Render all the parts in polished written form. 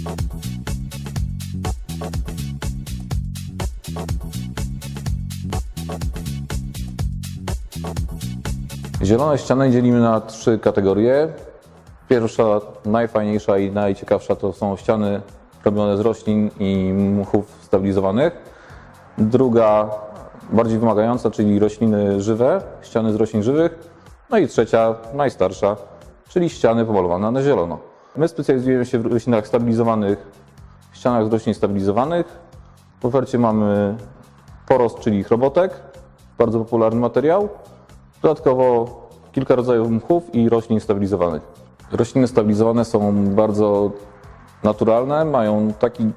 Zielone ściany dzielimy na 3 kategorie. Pierwsza, najfajniejsza i najciekawsza to są ściany robione z roślin i mchów stabilizowanych. Druga, bardziej wymagająca, czyli rośliny żywe, ściany z roślin żywych. No i trzecia, najstarsza, czyli ściany pomalowane na zielono. My specjalizujemy się w roślinach stabilizowanych, ścianach z roślin stabilizowanych. W ofercie mamy porost, czyli chrobotek, bardzo popularny materiał. Dodatkowo kilka rodzajów mchów i roślin stabilizowanych. Rośliny stabilizowane są bardzo naturalne, mają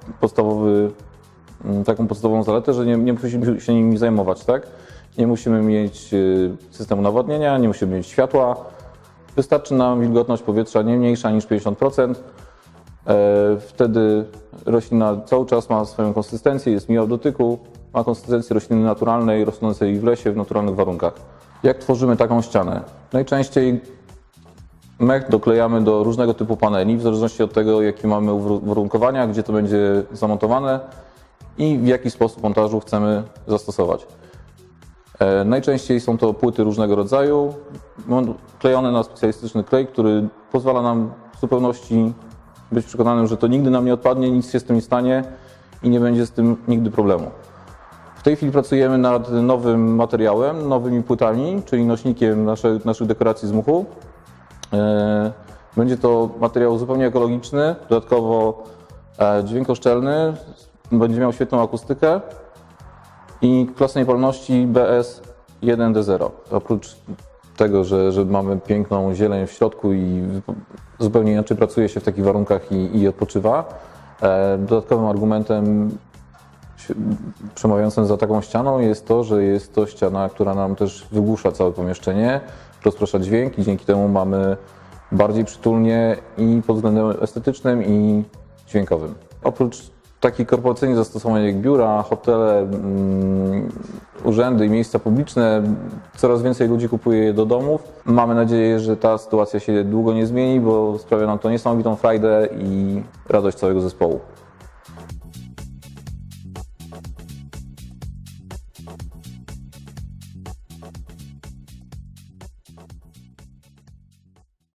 taką podstawową zaletę, że nie musimy się nimi zajmować, tak? Nie musimy mieć systemu nawodnienia, nie musimy mieć światła. Wystarczy nam wilgotność powietrza nie mniejsza niż 50%. Wtedy roślina cały czas ma swoją konsystencję, jest miła w dotyku, ma konsystencję rośliny naturalnej, rosnącej w lesie w naturalnych warunkach. Jak tworzymy taką ścianę? Najczęściej mech doklejamy do różnego typu paneli, w zależności od tego, jakie mamy uwarunkowania, gdzie to będzie zamontowane i w jaki sposób montażu chcemy zastosować. Najczęściej są to płyty różnego rodzaju, klejone na specjalistyczny klej, który pozwala nam w zupełności być przekonanym, że to nigdy nam nie odpadnie, nic się z tym nie stanie i nie będzie z tym nigdy problemu. W tej chwili pracujemy nad nowym materiałem, nowymi płytami, czyli nośnikiem naszych dekoracji z mchu. Będzie to materiał zupełnie ekologiczny, dodatkowo dźwiękoszczelny, będzie miał świetną akustykę i klasę niepalności BS1D0. Oprócz tego, że mamy piękną zieleń w środku i zupełnie inaczej pracuje się w takich warunkach i odpoczywa, dodatkowym argumentem przemawiającym za taką ścianą jest to, że jest to ściana, która nam też wygłusza całe pomieszczenie, rozprasza dźwięk i dzięki temu mamy bardziej przytulnie i pod względem estetycznym i dźwiękowym. Oprócz takich korporacyjnych zastosowań jak biura, hotele, urzędy i miejsca publiczne, coraz więcej ludzi kupuje je do domów. Mamy nadzieję, że ta sytuacja się długo nie zmieni, bo sprawia nam to niesamowitą frajdę i radość całego zespołu.